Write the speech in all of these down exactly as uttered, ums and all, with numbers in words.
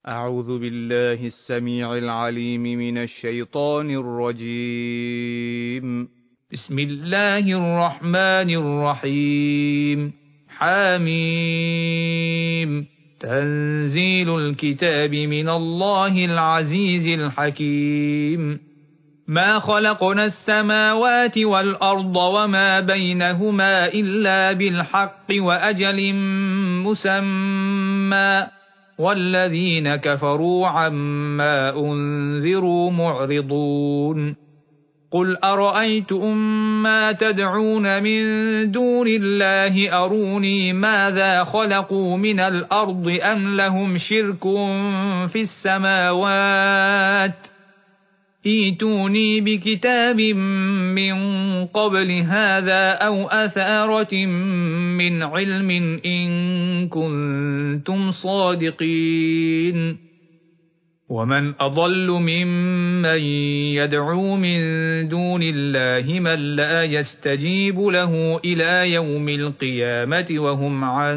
أعوذ بالله السميع العليم من الشيطان الرجيم. بسم الله الرحمن الرحيم. حاميم. تنزيل الكتاب من الله العزيز الحكيم. ما خلقنا السماوات والأرض وما بينهما إلا بالحق وأجل مسمى، والذين كفروا عما أنذروا معرضون. قل أرأيتم ما تدعون من دون الله أروني ماذا خلقوا من الأرض أم لهم شرك في السماوات، ائتوني بكتاب من قبل هذا أو أثارة من علم إن كنتم صادقين. ومن أضل ممن يدعو من دون الله من لا يستجيب له إلى يوم القيامة وهم عن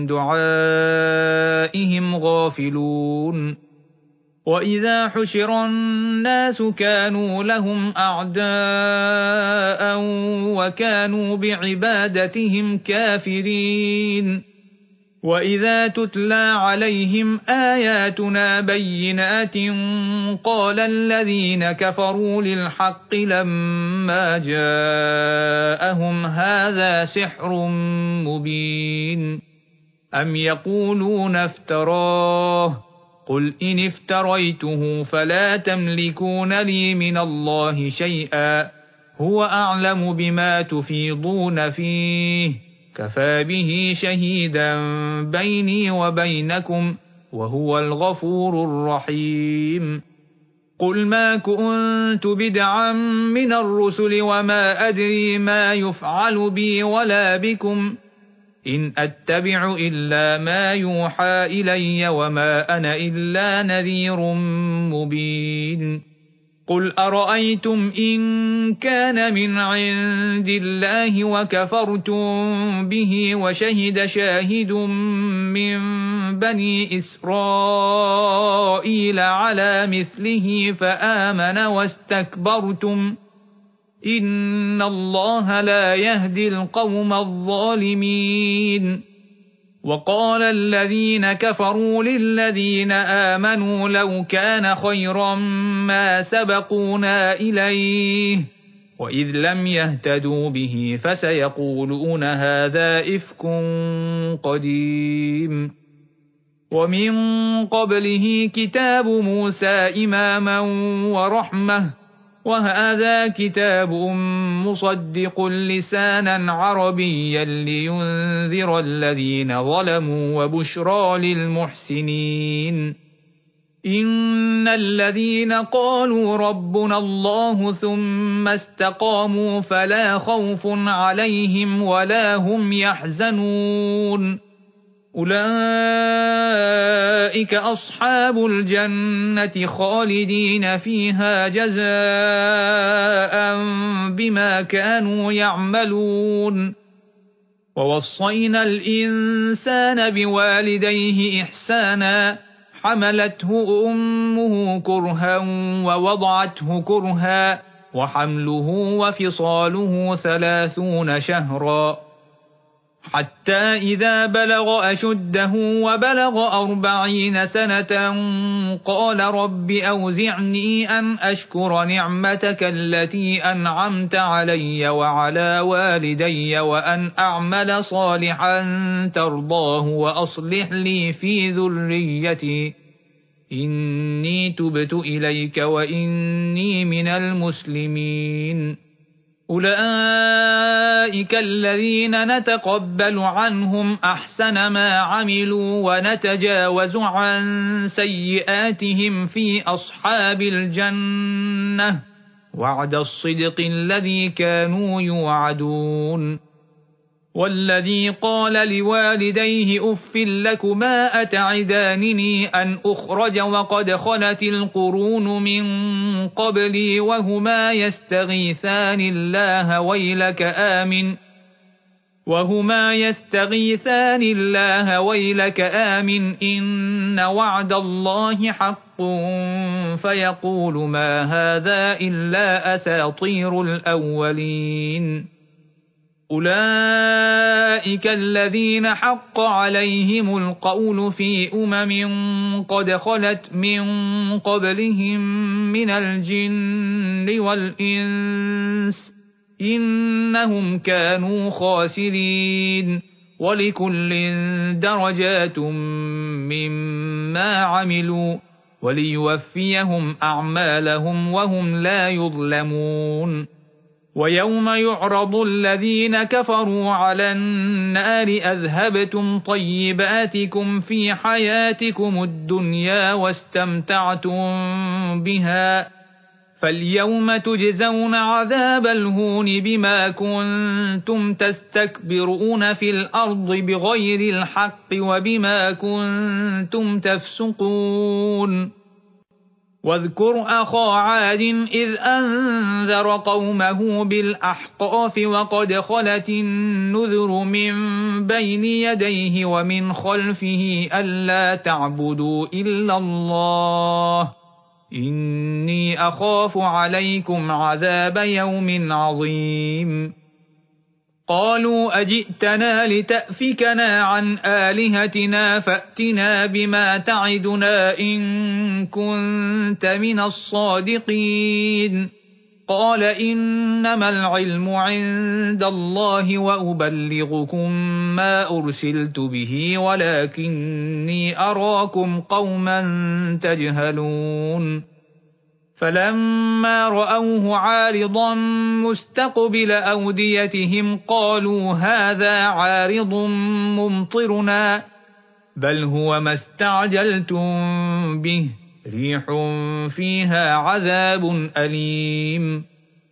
دعائهم غافلون. وإذا حشر الناس كانوا لهم أعداء وكانوا بعبادتهم كافرين. وإذا تتلى عليهم آياتنا بينات قال الذين كفروا للحق لما جاءهم هذا سحر مبين. أم يقولون افتراه، قل إن افتريته فلا تملكون لي من الله شيئا، هو أعلم بما تفيضون فيه، كفى به شهيدا بيني وبينكم وهو الغفور الرحيم. قل ما كنت بدعا من الرسل وما أدري ما يفعل بي ولا بكم، إن أتبع إلا ما يوحى إلي وما أنا إلا نذير مبين. قل أرأيتم إن كان من عند الله وكفرتم به وشهد شاهد من بني إسرائيل على مثله فآمن واستكبرتم، إن الله لا يهدي القوم الظالمين. وقال الذين كفروا للذين آمنوا لو كان خيرا ما سبقونا إليه، وإذ لم يهتدوا به فسيقولون هذا إفك قديم. ومن قبله كتاب موسى إماما ورحمة، وهذا كتاب مصدق لسانا عربيا لينذر الذين ظلموا وبشرى للمحسنين. إن الذين قالوا ربنا الله ثم استقاموا فلا خوف عليهم ولا هم يحزنون، أولئك أصحاب الجنة خالدين فيها جزاء بما كانوا يعملون. ووصينا الإنسان بوالديه إحسانا، حملته أمه كرها ووضعته كرها، وحمله وفصاله ثلاثون شهرا، حتى إذا بلغ أشده وبلغ أربعين سنة قال رب أوزعني أن أشكر نعمتك التي أنعمت علي وعلى والدي وأن أعمل صالحا ترضاه وأصلح لي في ذريتي إني تبت إليك وإني من المسلمين. أولئك الذين نتقبل عنهم أحسن ما عملوا ونتجاوز عن سيئاتهم في أصحاب الجنة، وعد الصدق الذي كانوا يوعدون. والذي قال لوالديه أف لكما أتعدانني أن أخرج وقد خلت القرون من قبلي وهما يستغيثان الله ويلك آمن وهما يستغيثان الله ويلك آمن إن وعد الله حق فيقول ما هذا إلا أساطير الأولين أولئك الذين حق عليهم القول في أمم قد خلت من قبلهم من الجن والإنس إنهم كانوا خاسرين ولكل درجات مما عملوا وليوفيهم أعمالهم وهم لا يظلمون ويوم يعرض الذين كفروا على النار أذهبتم طيباتكم في حياتكم الدنيا واستمتعتم بها فاليوم تجزون عذاب الهون بما كنتم تستكبرون في الأرض بغير الحق وبما كنتم تفسقون واذكر أخا عاد إذ أنذر قومه بالأحقاف وقد خلت النذر من بين يديه ومن خلفه ألا تعبدوا إلا الله إني أخاف عليكم عذاب يوم عظيم قالوا أجئتنا لتأفكنا عن آلهتنا فأتنا بما تعدنا إن كنت من الصادقين قال إنما العلم عند الله وأبلغكم ما أرسلت به ولكني أراكم قوما تجهلون فلما رأوه عارضا مستقبل أوديتهم قالوا هذا عارض ممطرنا بل هو ما استعجلتم به ريح فيها عذاب أليم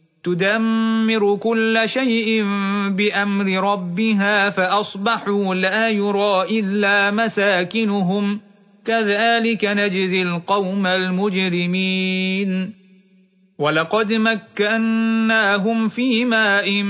تدمر كل شيء بأمر ربها فأصبحوا لا يرى إلا مساكنهم كذلك نجزي القوم المجرمين ولقد مكناهم في ماء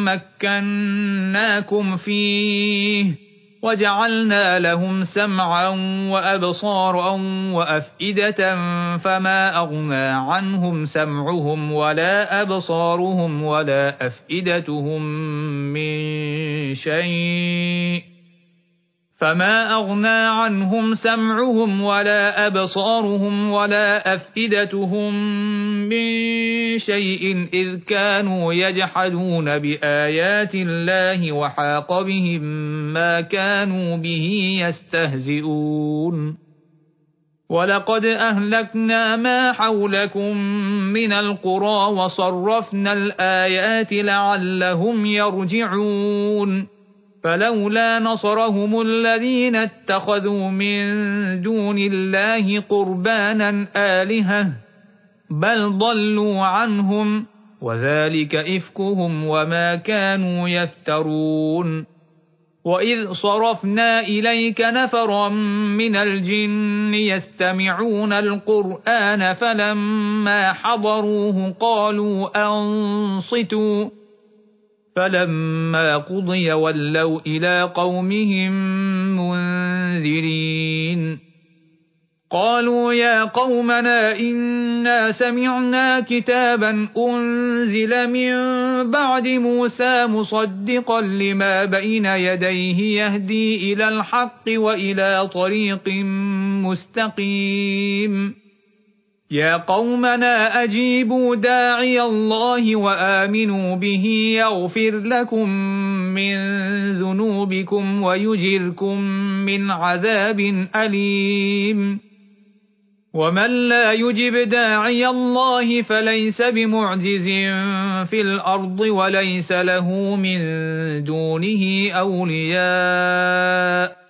مكناكم فيه وجعلنا لهم سمعا وأبصارا وأفئدة فما أغنى عنهم سمعهم ولا أبصارهم ولا أفئدتهم من شيء فما أغنى عنهم سمعهم ولا أبصارهم ولا أفئدتهم من شيء إذ كانوا يجحدون بآيات الله وحاق بهم ما كانوا به يستهزئون ولقد أهلكنا ما حولكم من القرى وصرفنا الآيات لعلهم يرجعون فلولا نصرهم الذين اتخذوا من دون الله قربانا آلهة بل ضلوا عنهم وذلك إفكهم وما كانوا يفترون وإذ صرفنا إليك نفرا من الجن يستمعون القرآن فلما حضروه قالوا أنصتوا فلما قضي ولوا إلى قومهم منذرين قالوا يا قومنا إنا سمعنا كتابا أنزل من بعد موسى مصدقا لما بين يديه يهدي إلى الحق وإلى طريق مستقيم يا قومنا أجيبوا داعي الله وآمنوا به يغفر لكم من ذنوبكم ويجركم من عذاب أليم ومن لا يجب داعي الله فليس بمعجز في الأرض وليس له من دونه أولياء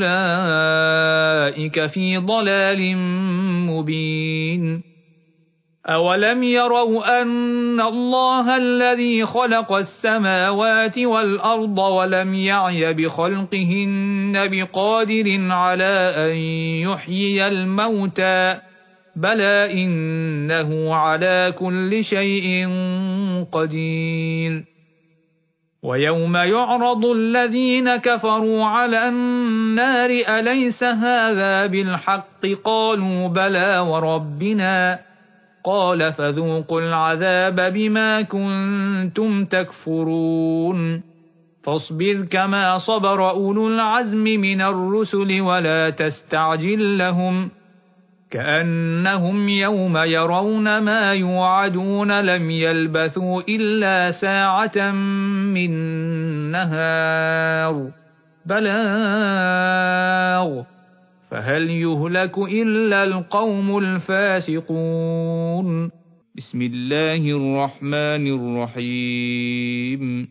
أولئك في ضلال مبين أولم يروا أن الله الذي خلق السماوات والأرض ولم يعي بخلقهن بقادر على أن يحيي الموتى بلى إنه على كل شيء قدير ويوم يعرض الذين كفروا على النار أليس هذا بالحق قالوا بلى وربنا قال فذوقوا العذاب بما كنتم تكفرون فاصبر كما صبر أولو العزم من الرسل ولا تستعجل لهم كأنهم يوم يرون ما يوعدون لم يلبثوا إلا ساعة من نهار بلاغ فهل يهلك إلا القوم الفاسقون. بسم الله الرحمن الرحيم.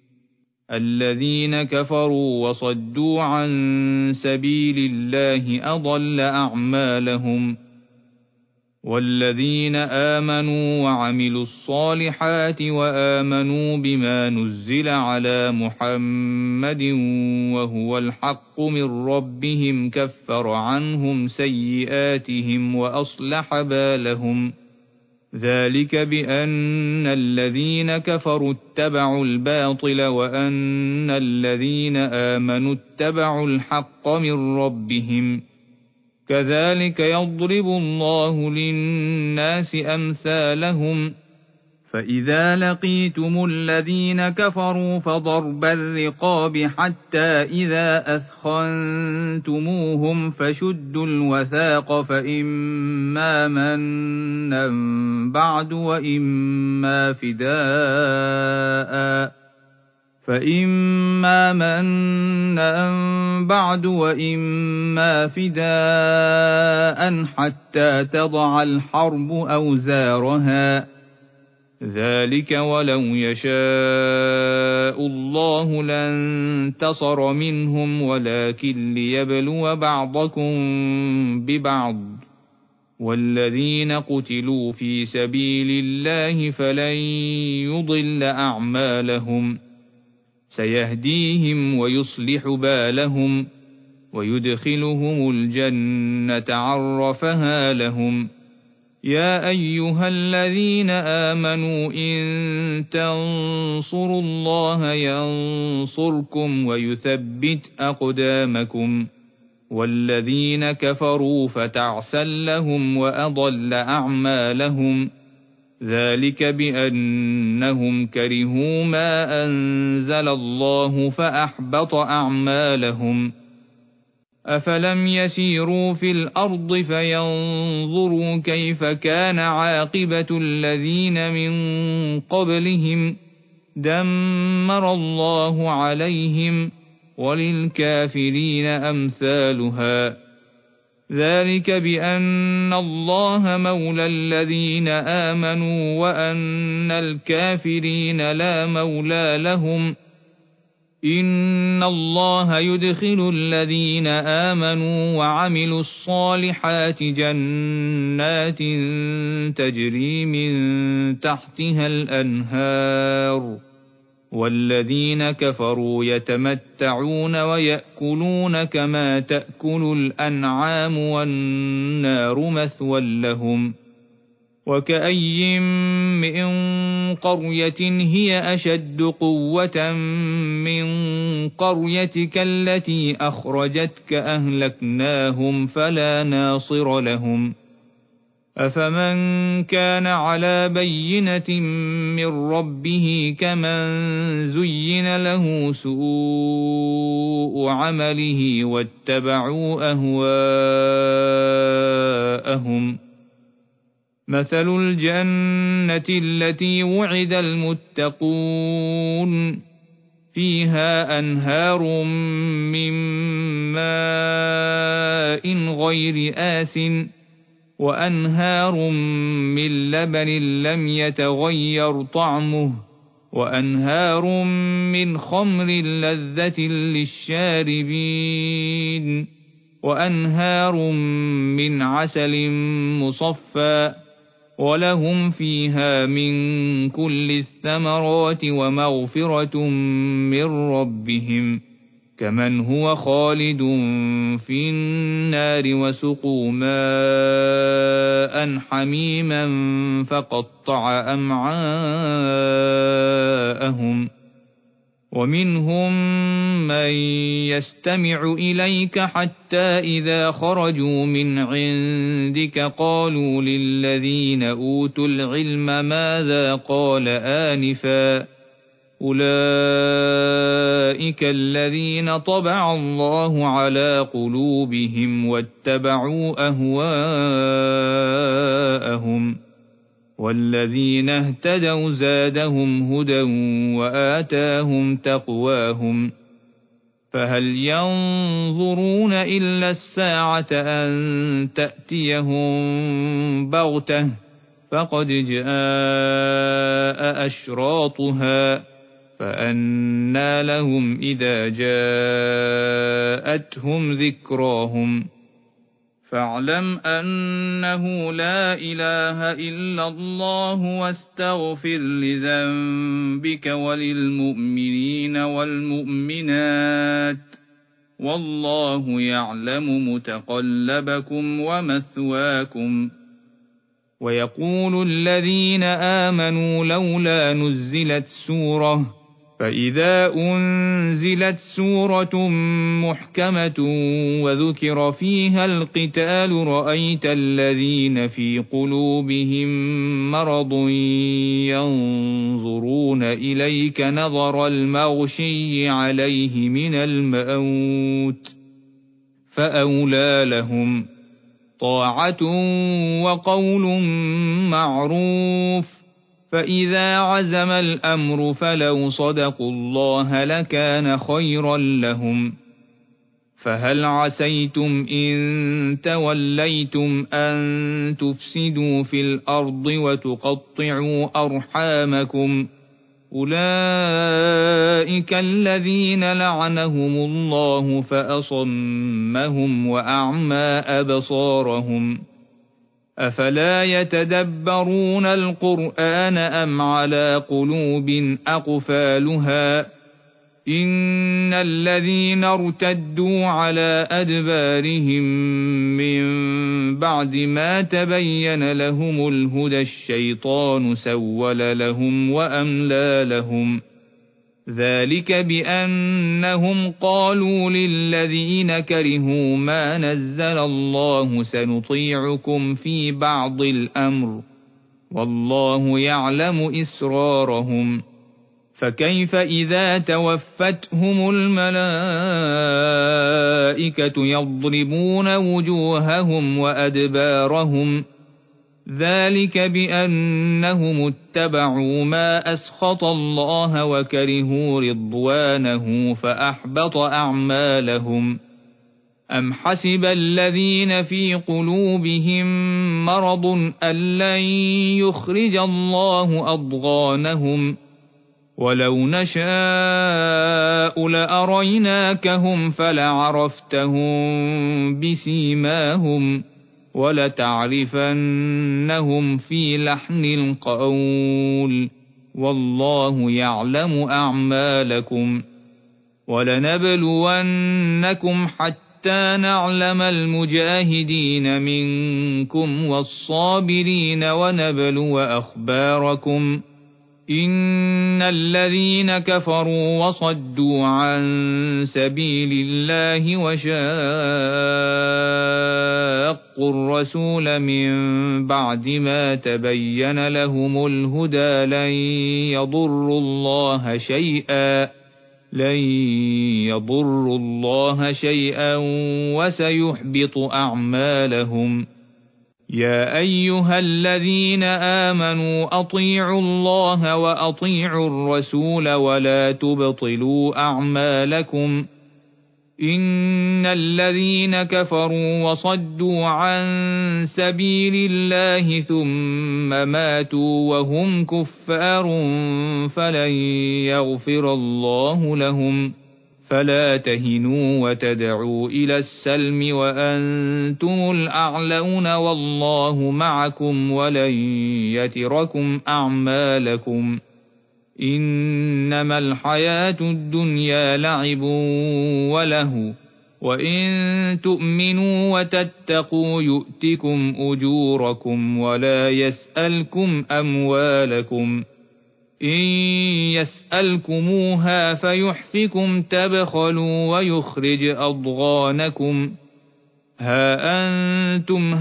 الذين كفروا وصدوا عن سبيل الله أضل أعمالهم والذين آمنوا وعملوا الصالحات وآمنوا بما نزل على محمد وهو الحق من ربهم كفر عنهم سيئاتهم وأصلح بالهم ذلك بأن الذين كفروا اتبعوا الباطل وأن الذين آمنوا اتبعوا الحق من ربهم كذلك يضرب الله للناس أمثالهم فإذا لقيتم الذين كفروا فضرب الرقاب حتى إذا أثخنتموهم فشدوا الوثاق فإما منا بعد وإما فداء فإما منا بعد وإما فداء حتى تضع الحرب أوزارها ذلك ولو يشاء الله لانتصر منهم ولكن ليبلو بعضكم ببعض والذين قتلوا في سبيل الله فلن يضل أعمالهم سيهديهم ويصلح بالهم ويدخلهم الجنة عرفها لهم. يا أيها الذين آمنوا إن تنصروا الله ينصركم ويثبت أقدامكم والذين كفروا فتعسا لهم وأضل أعمالهم ذلك بأنهم كرهوا ما أنزل الله فأحبط أعمالهم. أفلم يسيروا في الأرض فينظروا كيف كان عاقبة الذين من قبلهم دمر الله عليهم وللكافرين أمثالها ذلك بأن الله مولى الذين آمنوا وأن الكافرين لا مولى لهم إن الله يدخل الذين آمنوا وعملوا الصالحات جنات تجري من تحتها الأنهار والذين كفروا يتمتعون ويأكلون كما تأكل الأنعام والنار مثوى لهم. وكأي من قرية هي أشد قوة من قريتك التي أخرجتك أهلكناهم فلا ناصر لهم. أفمن كان على بينة من ربه كمن زين له سوء عمله واتبعوا أهواءهم. مثل الجنة التي وعد المتقون فيها أنهار من ماء غير آسٍ وأنهار من لبن لم يتغير طعمه وأنهار من خمر لذة للشاربين وأنهار من عسل مصفى ولهم فيها من كل الثمرات ومغفرة من ربهم كمن هو خالد في النار وسقوا ماء حميما فقطع أمعاءهم ومنهم من يستمع إليك حتى إذا خرجوا من عندك قالوا للذين أوتوا العلم ماذا قال آنفا أولئك الذين طبع الله على قلوبهم واتبعوا أهواءهم والذين اهتدوا زادهم هدى وآتاهم تقواهم فهل ينظرون إلا الساعة أن تأتيهم بغتة فقد جاء أشراطها فأنى لهم إذا جاءتهم ذكراهم فاعلم أنه لا إله إلا الله واستغفر لذنبك وللمؤمنين والمؤمنات والله يعلم متقلبكم ومثواكم. ويقول الذين آمنوا لولا نزلت سورة فإذا أنزلت سورة محكمة وذكر فيها القتال رأيت الذين في قلوبهم مرض ينظرون إليك نظر المغشي عليه من الموت فأولى لهم طاعة وقول معروف فإذا عزم الأمر فلو صدقوا الله لكان خيرا لهم. فهل عسيتم إن توليتم أن تفسدوا في الأرض وتقطعوا أرحامكم أولئك الذين لعنهم الله فأصمهم وأعمى أبصارهم أفلا يتدبرون القرآن أم على قلوب أقفالها إن الذين ارتدوا على أدبارهم من بعد ما تبين لهم الهدى الشيطان سول لهم وأملى لهم ذلك بأنهم قالوا للذين كرهوا ما نزل الله سنطيعكم في بعض الأمر والله يعلم إسرارهم فكيف إذا توفتهم الملائكة يضربون وجوههم وأدبارهم ذلك بأنهم اتبعوا ما أسخط الله وكرهوا رضوانه فأحبط أعمالهم أم حسب الذين في قلوبهم مرض أن لن يخرج الله أضغانهم ولو نشاء لأريناكهم فلعرفتهم بسيماهم ولتعرفنهم في لحن القول والله يعلم أعمالكم ولنبلونكم حتى نعلم المجاهدين منكم والصابرين ونبلو أخباركم إن الذين كفروا وصدوا عن سبيل الله وشاقوا الرسول من بعد ما تبين لهم الهدى لن يضروا الله شيئا لن يضروا الله شيئا وسيحبط أعمالهم. يا أيها الذين آمنوا أطيعوا الله وأطيعوا الرسول ولا تبطلوا أعمالكم إن الذين كفروا وصدوا عن سبيل الله ثم ماتوا وهم كفار فلن يغفر الله لهم فلا تهنوا وتدعوا إلى السلم وأنتم الأعلون والله معكم ولن يتركم أعمالكم إنما الحياة الدنيا لعب وله وإن تؤمنوا وتتقوا يؤتكم أجوركم ولا يسألكم أموالكم إن يسألكموها فيحفكم تبخلوا ويخرج أضغانكم ها أنتم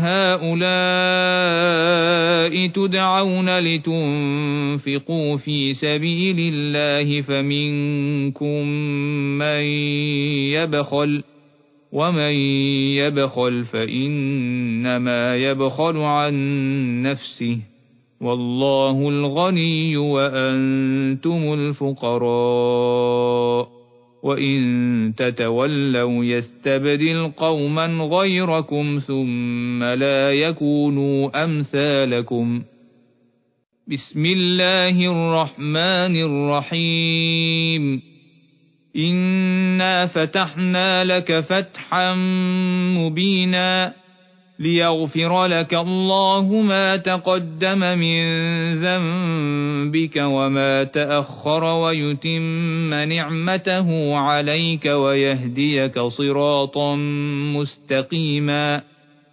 هؤلاء تدعون لتنفقوا في سبيل الله فمنكم من يبخل ومن يبخل فإنما يبخل عن نفسه والله الغني وأنتم الفقراء وإن تتولوا يستبدل قوما غيركم ثم لا يكونوا أمثالكم. بسم الله الرحمن الرحيم. إنا فتحنا لك فتحا مبينا ليغفر لك الله ما تقدم من ذنبك وما تأخر ويتم نعمته عليك ويهديك صراطا مستقيما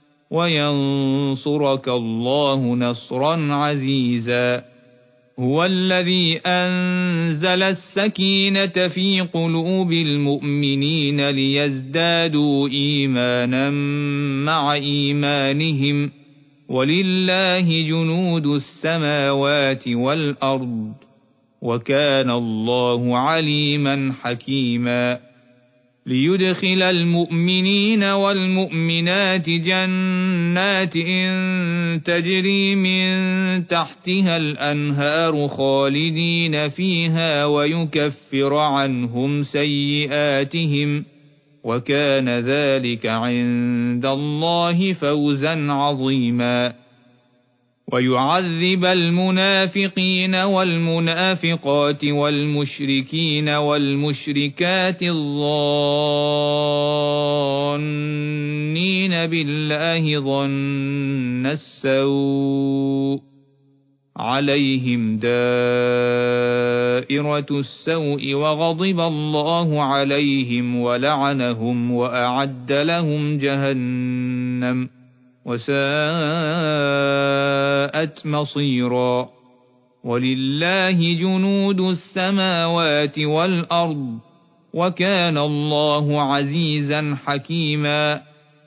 وينصرك الله نصرا عزيزا. هو الذي أنزل السكينة في قلوب المؤمنين ليزدادوا إيمانا مع إيمانهم ولله جنود السماوات والأرض وكان الله عليما حكيما. ليدخل المؤمنين والمؤمنات جنات تجري من تحتها الأنهار خالدين فيها ويكفر عنهم سيئاتهم وكان ذلك عند الله فوزا عظيما. ويعذب المنافقين والمنافقات والمشركين والمشركات الظانين بالله ظن السوء عليهم دائرة السوء وغضب الله عليهم ولعنهم وأعد لهم جهنم وساءت مصيرا. ولله جنود السماوات والأرض وكان الله عزيزا حكيما.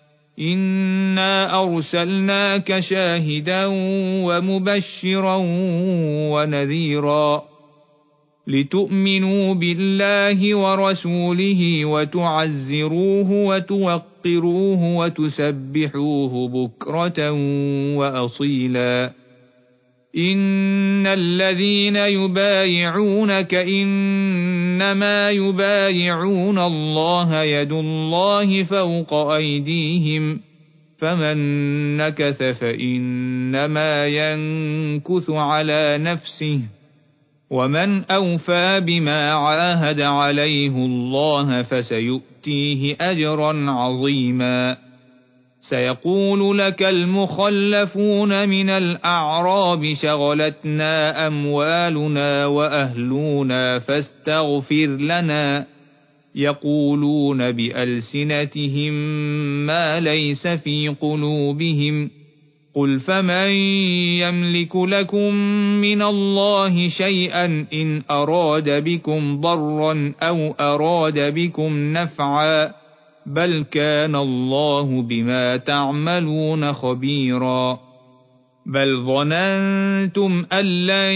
إنا أرسلناك شاهدا ومبشرا ونذيرا لتؤمنوا بالله ورسوله وتعزروه وتوقروه وتسبحوه بكرة وأصيلا. إن الذين يبايعونك إنما يبايعون الله يد الله فوق أيديهم فمن نكث فإنما ينكث على نفسه ومن أوفى بما عاهد عليه الله فسيؤتيه أجرا عظيما. سيقول لك المخلفون من الأعراب شغلتنا أموالنا وأهلنا فاستغفر لنا يقولون بألسنتهم ما ليس في قلوبهم قل فمن يملك لكم من الله شيئا إن أراد بكم ضرا أو أراد بكم نفعا بل كان الله بما تعملون خبيرا. بل ظننتم أن لن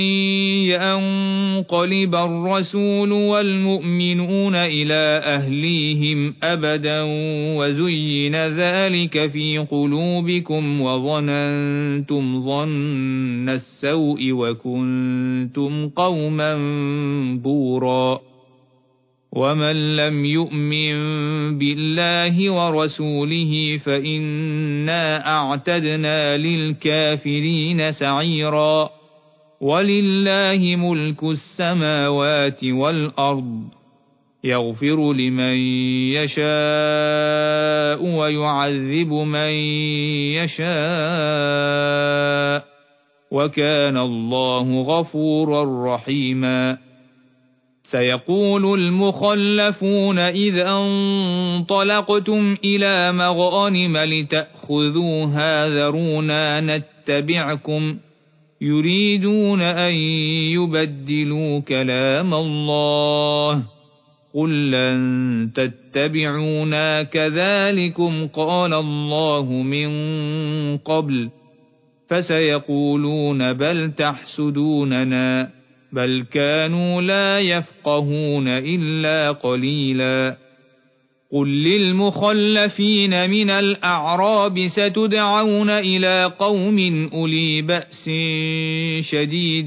ينقلب الرسول والمؤمنون إلى أهليهم أبدا وزين ذلك في قلوبكم وظننتم ظن السوء وكنتم قوما بورا. ومن لم يؤمن بالله ورسوله فإنا أعتدنا للكافرين سعيرا. ولله ملك السماوات والأرض يغفر لمن يشاء ويعذب من يشاء وكان الله غفورا رحيما. سيقول المخلفون إذا انطلقتم إلى مغانم لتأخذوها ذرونا نتبعكم يريدون أن يبدلوا كلام الله قل لن تتبعونا كذلكم قال الله من قبل فسيقولون بل تحسدوننا بل كانوا لا يفقهون إلا قليلا قل للمخلفين من الأعراب ستدعون إلى قوم أولي بأس شديد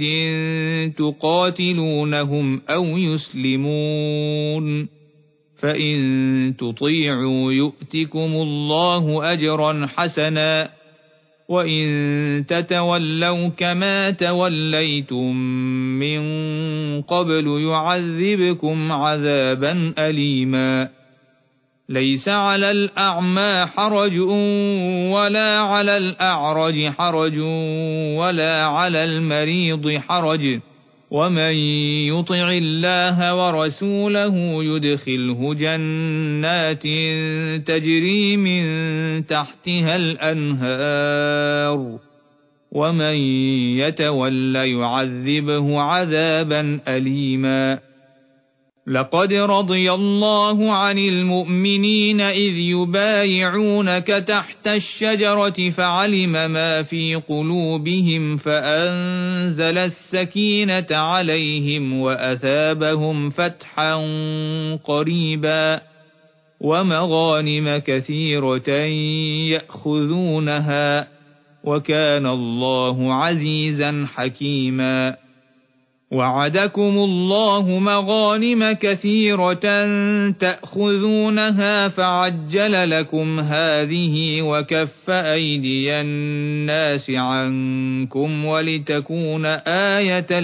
تقاتلونهم أو يسلمون فإن تطيعوا يؤتكم الله أجرا حسنا وإن تتولوا كما توليتم من قبل يعذبكم عذابا أليما ليس على الأعمى حرج ولا على الأعرج حرج ولا على المريض حرج ومن يطع الله ورسوله يدخله جنات تجري من تحتها الأنهار ومن يتول يعذبه عذابا أليما لقد رضي الله عن المؤمنين إذ يبايعونك تحت الشجرة فعلم ما في قلوبهم فأنزل السكينة عليهم وأثابهم فتحا قريبا ومغانم كثيرة يأخذونها وكان الله عزيزا حكيما وعدكم الله مغانم كثيرة تأخذونها فعجل لكم هذه وكف أيدي الناس عنكم ولتكون آية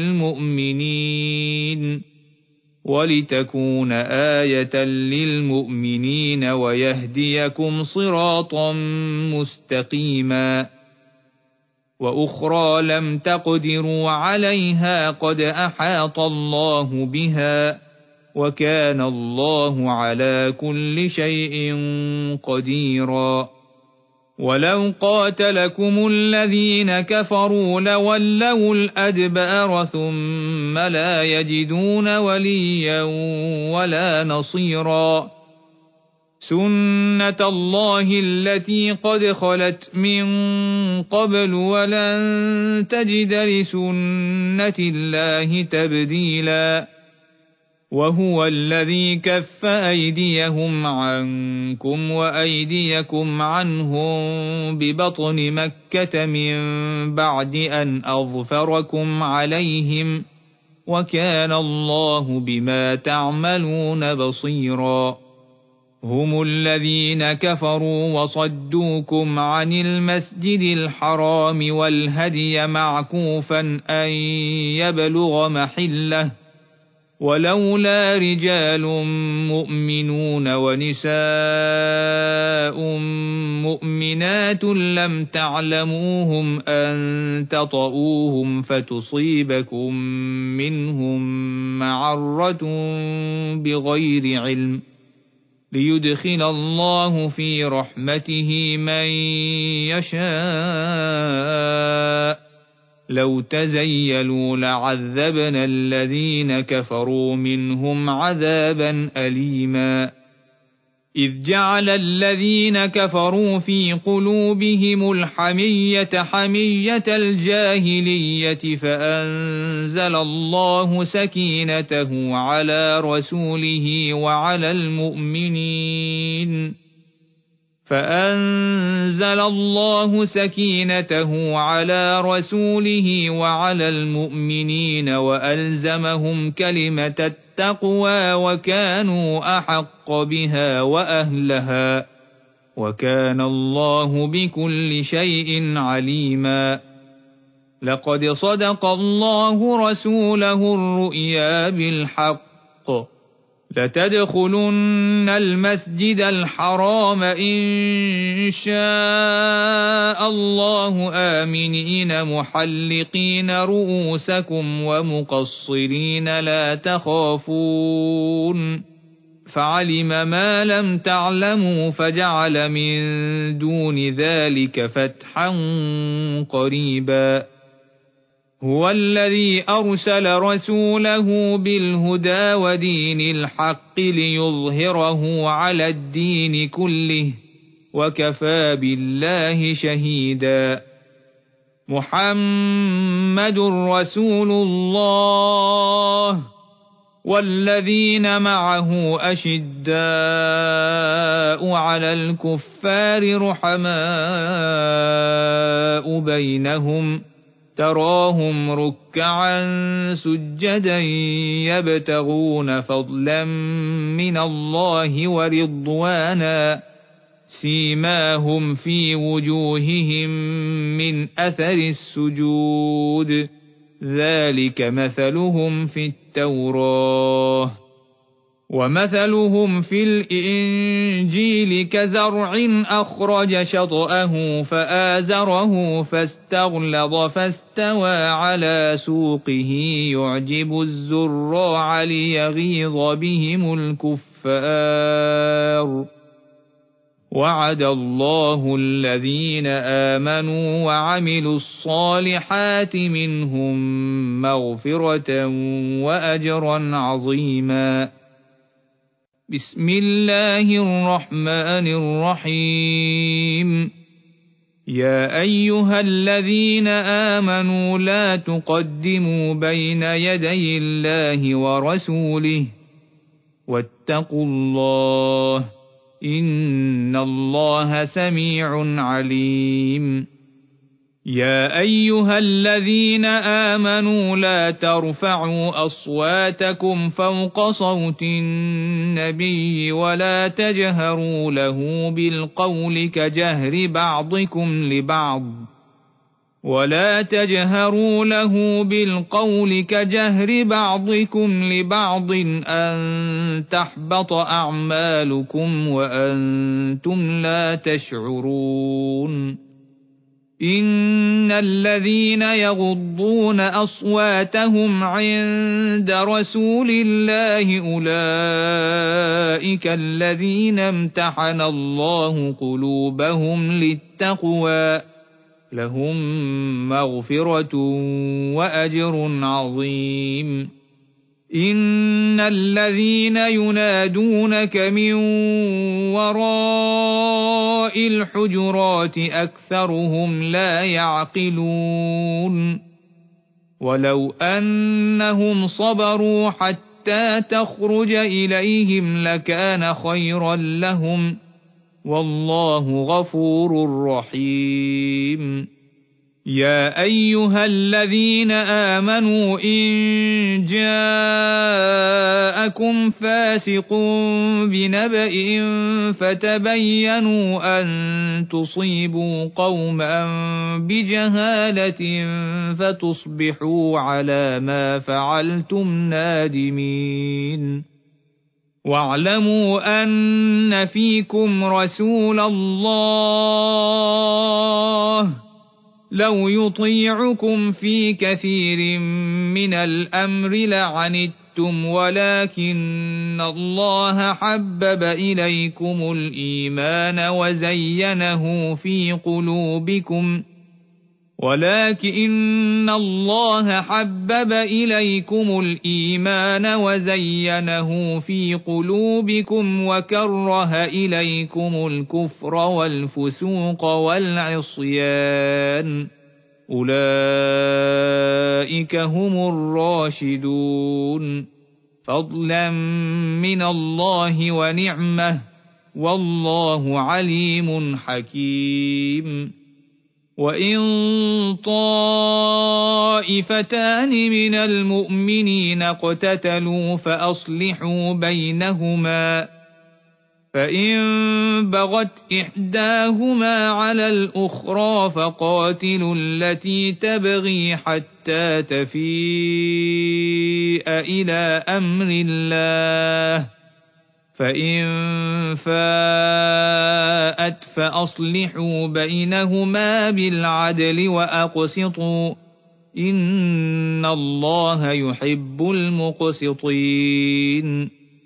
للمؤمنين ولتكون آية للمؤمنين ويهديكم صراطا مستقيما وأخرى لم تقدروا عليها قد أحاط الله بها وكان الله على كل شيء قديرا ولو قاتلكم الذين كفروا لولوا الأدبار ثم لا يجدون وليا ولا نصيرا سنة الله التي قد خلت من قبل ولن تجد لسنة الله تبديلا وهو الذي كف أيديهم عنكم وأيديكم عنهم ببطن مكة من بعد أن أظفركم عليهم وكان الله بما تعملون بصيرا هم الذين كفروا وصدوكم عن المسجد الحرام والهدي معكوفا أن يبلغ محله ولولا رجال مؤمنون ونساء مؤمنات لم تعلموهم أن تطؤوهم فتصيبكم منهم معرة بغير علم ليدخل الله في رحمته من يشاء لو تزيلوا لعذبنا الذين كفروا منهم عذابا أليما إذ جعل الذين كفروا في قلوبهم الحمية حمية الجاهلية فأنزل الله سكينته على رسوله وعلى المؤمنين فأنزل الله سكينته على رسوله وعلى المؤمنين وألزمهم كلمة التقوى وكانوا أحق بها وأهلها وكان الله بكل شيء عليما لقد صدق الله رسوله الرؤيا بالحق لتدخلن المسجد الحرام إن شاء الله آمنين محلقين رؤوسكم ومقصرين لا تخافون فعلم ما لم تعلموا فجعل من دون ذلك فتحا قريبا هو الذي أرسل رسوله بالهدى ودين الحق ليظهره على الدين كله وكفى بالله شهيدا. محمد رسول الله والذين معه أشداء على الكفار رحماء بينهم تراهم ركعا سجدا يبتغون فضلا من الله ورضوانا سيماهم في وجوههم من أثر السجود ذلك مثلهم في التوراة ومثلهم في الإنجيل كزرع أخرج شطأه فآزره فاستغلظ فاستوى على سوقه يعجب الزراع ليغيظ بهم الكفار. وعد الله الذين آمنوا وعملوا الصالحات منهم مغفرة وأجرا عظيما. بسم الله الرحمن الرحيم. يا أيها الذين آمنوا لا تقدموا بين يدي الله ورسوله واتقوا الله إن الله سميع عليم. يا أيها الذين آمنوا لا ترفعوا أصواتكم فوق صوت النبي ولا تجهروا له بالقول كجهر بعضكم لبعض ولا تجهروا له بالقول كجهر بعضكم لبعض أن تحبط أعمالكم وأنتم لا تشعرون. إن الذين يغضون أصواتهم عند رسول الله أولئك الذين امتحن الله قلوبهم للتقوى لهم مغفرة وأجر عظيم. إن الذين ينادونك من وراء الحجرات أكثرهم لا يعقلون. ولو أنهم صبروا حتى تخرج إليهم لكان خيرا لهم والله غفور رحيم. يا أيها الذين آمنوا إن جاءكم فاسق بنبأ فتبينوا أن تصيبوا قوما بجهالة فتصبحوا على ما فعلتم نادمين. واعلموا أن فيكم رسول الله لو يطيعكم في كثير من الأمر لعنتم ولكن الله حبب إليكم الإيمان وزينه في قلوبكم ولكن الله حبب إليكم الإيمان وزينه في قلوبكم وكره إليكم الكفر والفسوق والعصيان أولئك هم الراشدون فضلا من الله ونعمة والله عليم حكيم. وإن طائفتان من المؤمنين اقتتلوا فأصلحوا بينهما فإن بغت إحداهما على الأخرى فقاتلوا التي تبغي حتى تفيء إلى أمر الله فإن فاءت فأصلحوا بينهما بالعدل وأقسطوا إن الله يحب المقسطين.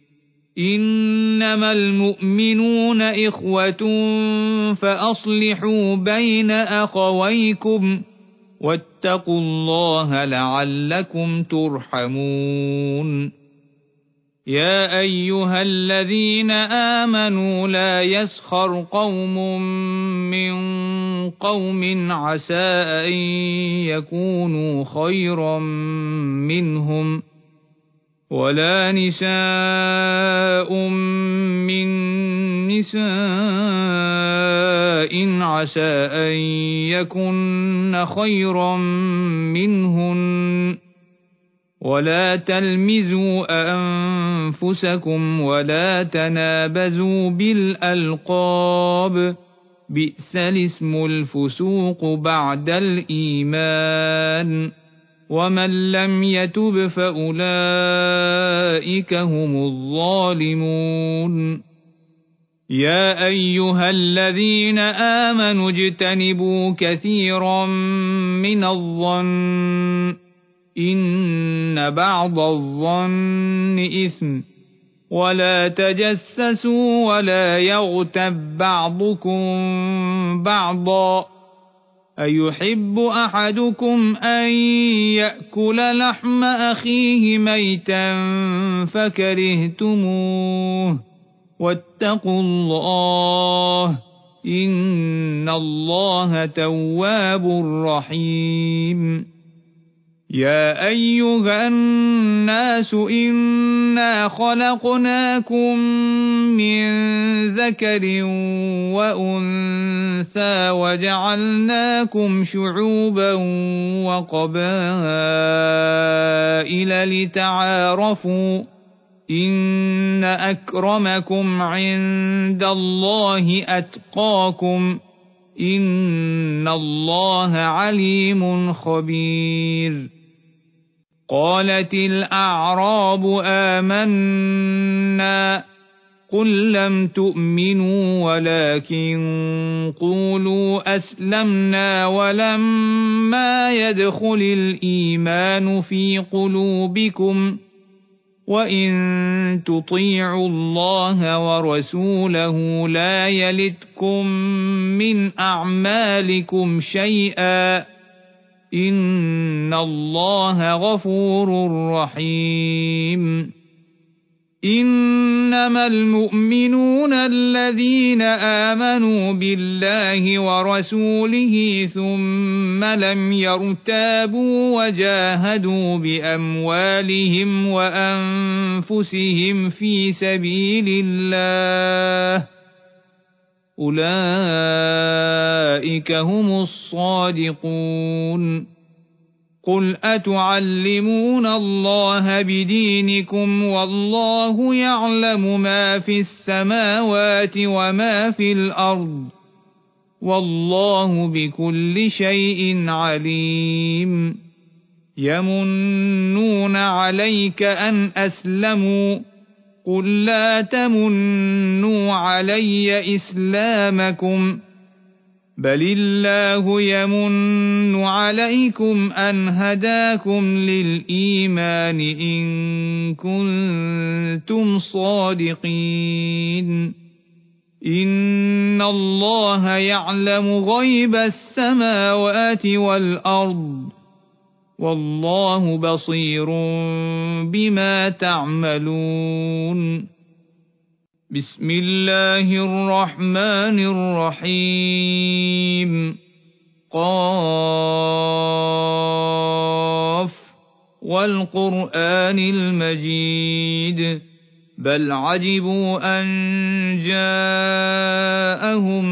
إنما المؤمنون إخوة فأصلحوا بين أخويكم واتقوا الله لعلكم ترحمون يا أيها الذين آمنوا لا يسخر قوم من قوم عسى أن يكونوا خيرا منهم ولا نساء من نساء عسى أن يكن خيرا منهن ولا تلمزوا أنفسكم ولا تنابزوا بالألقاب بئس الاسم الفسوق بعد الإيمان ومن لم يتب فأولئك هم الظالمون يا أيها الذين آمنوا اجتنبوا كثيرا من الظن إن بعض الظن إثم ولا تجسسوا ولا يغتب بعضكم بعضا أيحب أحدكم أن يأكل لحم أخيه ميتا فكرهتموه واتقوا الله إن الله تواب رحيم يا أيها الناس إنا خلقناكم من ذكر وأنثى وجعلناكم شعوبا وقبائل لتعارفوا إن أكرمكم عند الله أتقاكم إن الله عليم خبير قالت الأعراب آمنا قل لم تؤمنوا ولكن قولوا أسلمنا ولما يدخل الإيمان في قلوبكم وإن تطيعوا الله ورسوله لا يلتكم من أعمالكم شيئا إن الله غفور رحيم إنما المؤمنون الذين آمنوا بالله ورسوله ثم لم يرتابوا وجاهدوا بأموالهم وأنفسهم في سبيل الله أولئك هم الصادقون قل أتعلمون الله بدينكم والله يعلم ما في السماوات وما في الأرض والله بكل شيء عليم يمنون عليك أن أسلموا قل لا تمنوا علي إسلامكم بل الله يمن عليكم أن هداكم للإيمان إن كنتم صادقين إن الله يعلم غيب السماوات والأرض والله بصير بما تعملون بسم الله الرحمن الرحيم قاف والقرآن المجيد بل عجبوا أن جاءهم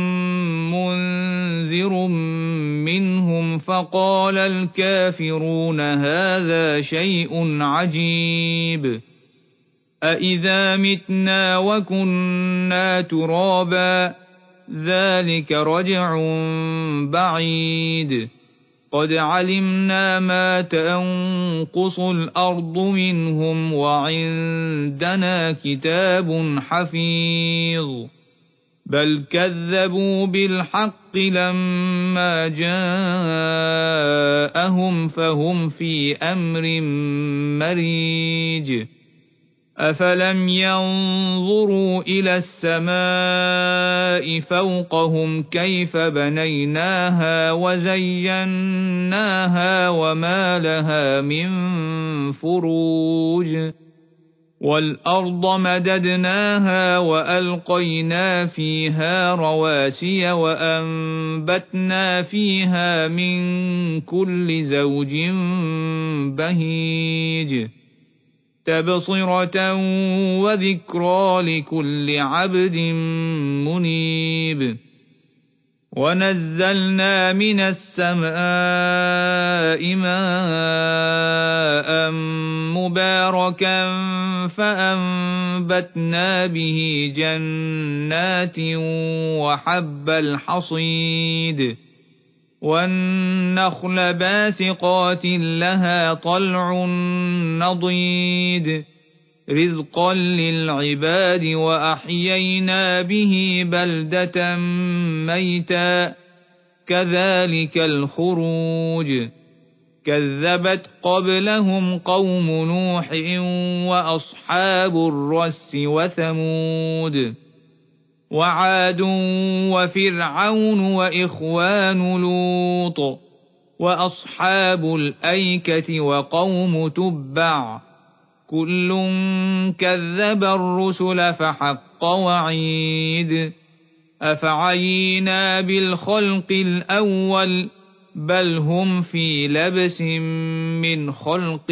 منذر منهم فقال الكافرون هذا شيء عجيب أإذا متنا وكنا ترابا ذلك رجع بعيد قد علمنا ما تنقص الأرض منهم وعندنا كتاب حفيظ بل كذبوا بالحق لما جاءهم فهم في أمر مريج أفلم ينظروا إلى السماء فوقهم كيف بنيناها وزيناها وما لها من فروج والأرض مددناها وألقينا فيها رواسي وأنبتنا فيها من كل زوج بهيج تبصرة وذكرى لكل عبد منيب ونزلنا من السماء ماء مباركا فأنبتنا به جنات وحب الحصيد والنخل باسقات لها طلع نضيد رزقا للعباد وأحيينا به بلدة ميتا كذلك الخروج كذبت قبلهم قوم نوح وأصحاب الرس وثمود وعاد وفرعون وإخوان لوط وأصحاب الأيكة وقوم تبع كل كذب الرسل فحق وعيد أفعينا بالخلق الأول بل هم في لبس من خلق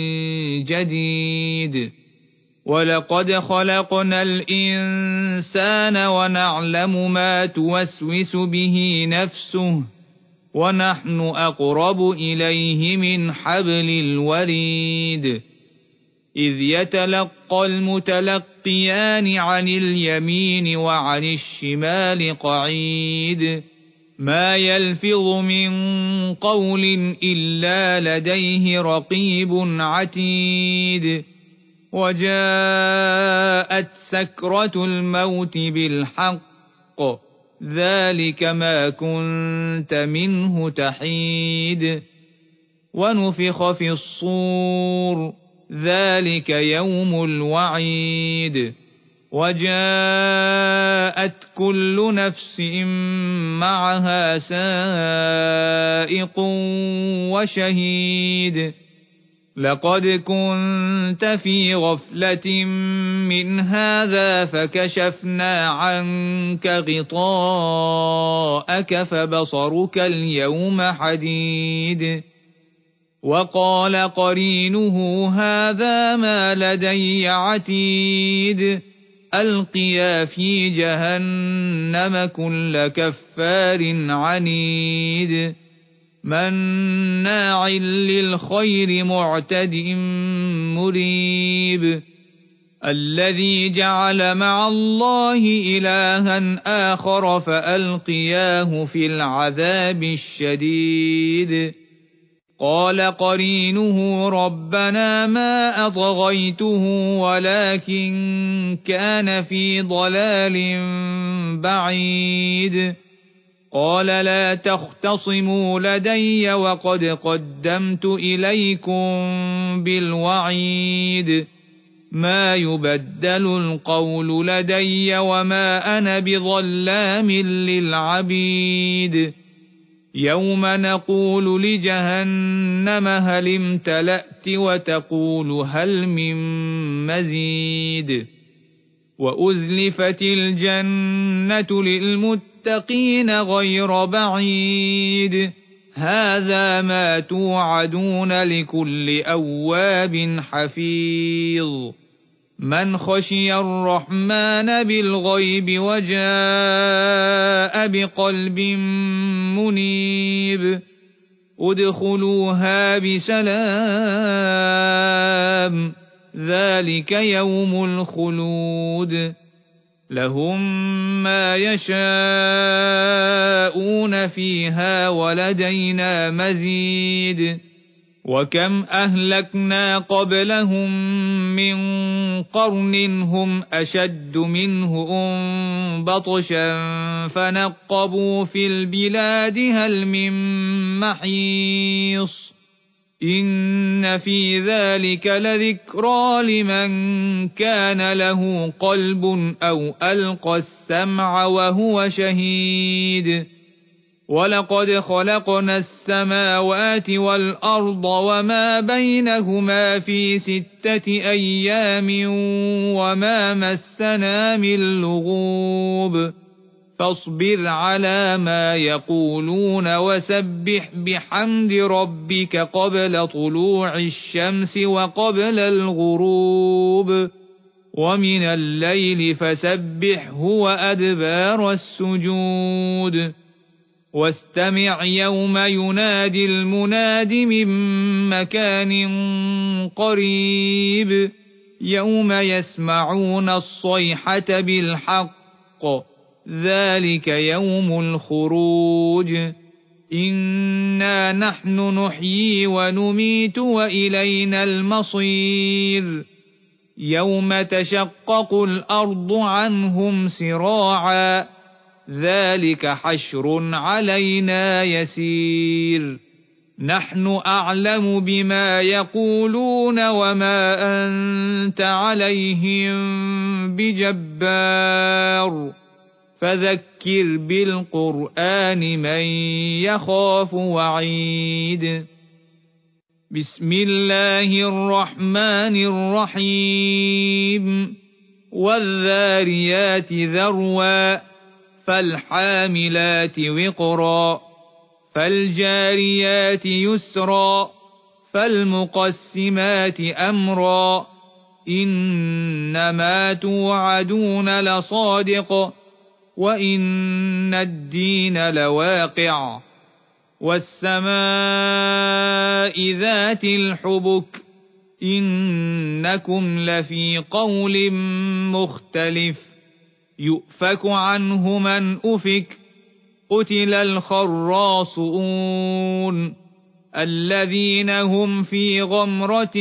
جديد ولقد خلقنا الإنسان ونعلم ما توسوس به نفسه ونحن أقرب إليه من حبل الوريد إذ يتلقى المتلقيان عن اليمين وعن الشمال قعيد ما يلفظ من قول إلا لديه رقيب عتيد وجاءت سكرة الموت بالحق ذلك ما كنت منه تحيد ونفخ في الصور ذلك يوم الوعيد وجاءت كل نفس معها سائق وشهيد لقد كنت في غفلة من هذا فكشفنا عنك غطاءك فبصرك اليوم حديد وقال قرينه هذا ما لدي عتيد ألقيا في جهنم كل كفار عنيد مناع للخير معتد مريب الذي جعل مع الله إلها آخر فألقياه في العذاب الشديد قال قرينه ربنا ما أطغيته ولكن كان في ضلال بعيد قال لا تختصموا لدي وقد قدمت إليكم بالوعيد ما يبدل القول لدي وما أنا بظلام للعبيد يوم نقول لجهنم هل امتلأت وتقول هل من مزيد وأزلفت الجنة للمتقين غير بعيد هذا ما توعدون لكل أواب حفيظ من خشي الرحمن بالغيب وجاء بقلب منيب ادخلوها بسلام ذلك يوم الخلود لهم ما يشاءون فيها ولدينا مزيد وكم أهلكنا قبلهم من قرن هم أشد منهم بطشا فنقبوا في البلاد هل من محيص إن في ذلك لذكرى لمن كان له قلب أو ألقى السمع وهو شهيد ولقد خلقنا السماوات والأرض وما بينهما في ستة أيام وما مسنا من لغوب فاصبر على ما يقولون وسبح بحمد ربك قبل طلوع الشمس وقبل الغروب ومن الليل فسبحه وأدبار السجود واستمع يوم ينادي المناد من مكان قريب يوم يسمعون الصيحة بالحق ذلك يوم الخروج إنا نحن نحيي ونميت وإلينا المصير يوم تشقق الأرض عنهم سراعا ذلك حشر علينا يسير نحن أعلم بما يقولون وما أنت عليهم بجبار فذكر بالقرآن من يخاف وعيد بسم الله الرحمن الرحيم والذاريات ذروا فالحاملات وقرا فالجاريات يسرا فالمقسمات أمرا إنما توعدون لصادق وإن الدين لواقع والسماء ذات الحبك إنكم لفي قول مختلف يؤفك عنه من أفك قتل الخراصون الذين هم في غمرة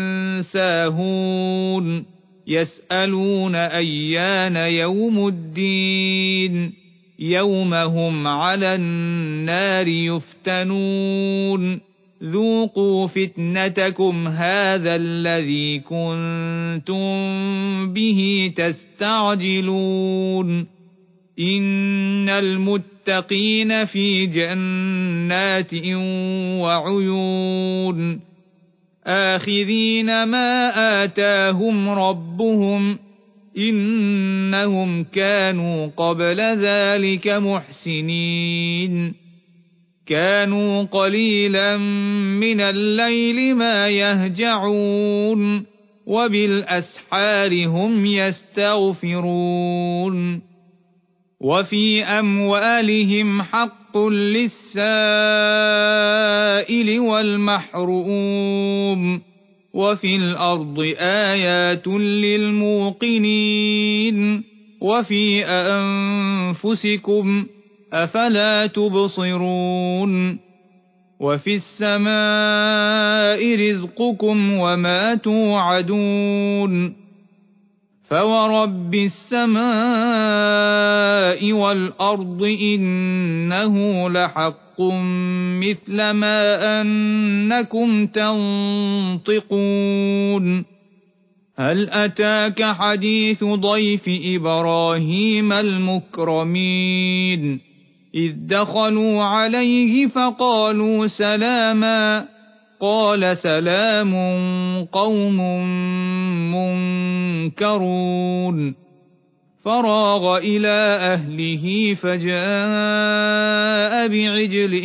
ساهون يسألون أيان يوم الدين يوم هم على النار يفتنون ذوقوا فتنتكم هذا الذي كنتم به تستعجلون إن المتقين في جنات وعيون آخذين ما آتاهم ربهم إنهم كانوا قبل ذلك محسنين كانوا قليلا من الليل ما يهجعون وبالأسحار هم يستغفرون وفي أموالهم حق للسائل والمحروم وفي الأرض آيات للموقنين وفي أنفسكم أفلا تبصرون وفي السماء رزقكم وما توعدون فورب السماء والأرض إنه لحق مثل ما أنكم تنطقون هل أتاك حديث ضيف إبراهيم المكرمين إذ دخلوا عليه فقالوا سلاما قال سلام قوم منكرون فراغ إلى أهله فجاء بعجل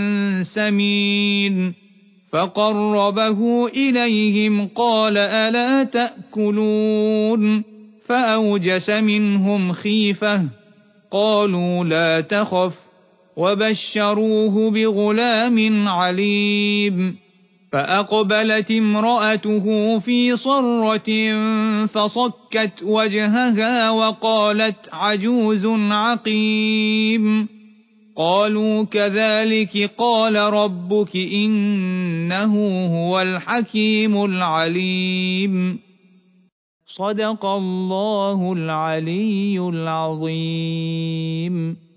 سمين فقربه إليهم قال ألا تأكلون فأوجس منهم خيفة قالوا لا تخف وبشروه بغلام عليم فأقبلت امرأته في صرة فصكت وجهها وقالت عجوز عقيم قالوا كذلك قال ربك إنه هو الحكيم العليم صدق الله العلي العظيم.